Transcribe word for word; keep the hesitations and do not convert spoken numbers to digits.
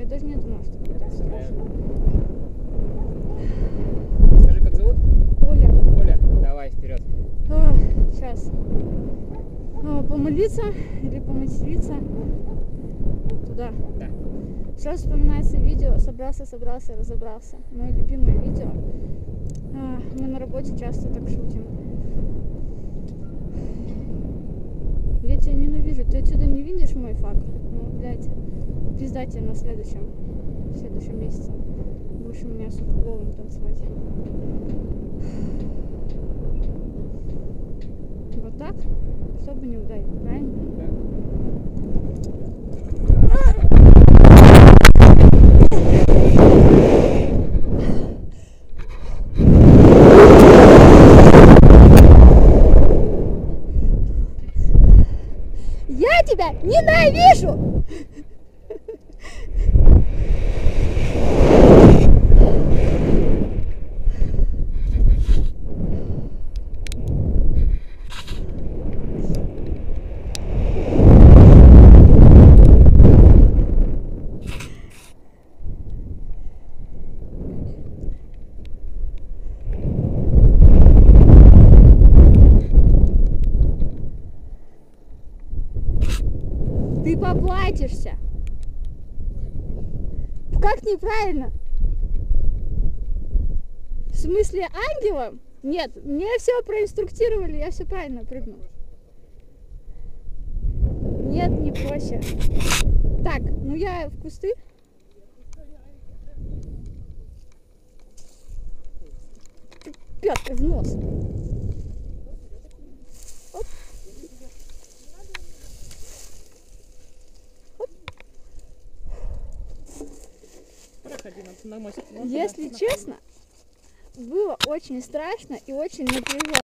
даже не думала, что будет так страшно. Скажи, как зовут? Оля. Оля, давай вперед. А, сейчас. А, помолиться или поматериться? Туда. Да. Сразу вспоминается видео «Собрался, собрался, разобрался». Мое любимое видео. А, мы на работе часто так шутим. Я тебя ненавижу. Ты отсюда не видишь мой факт? Ну, блядь, пизда тебе на следующем, в следующем месяце. Будешь у меня, сука, голым танцевать. Вот так, чтобы не ударить, правильно? Да. Я тебя ненавижу! Ты поплатишься. Как неправильно? В смысле ангелом? Нет, мне все проинструктировали, я все правильно прыгну. Нет, не проще. Так, ну я в кусты. Пятый в нос. Оп. Проходи на, на мостик. Если честно, было очень страшно и очень напряженно.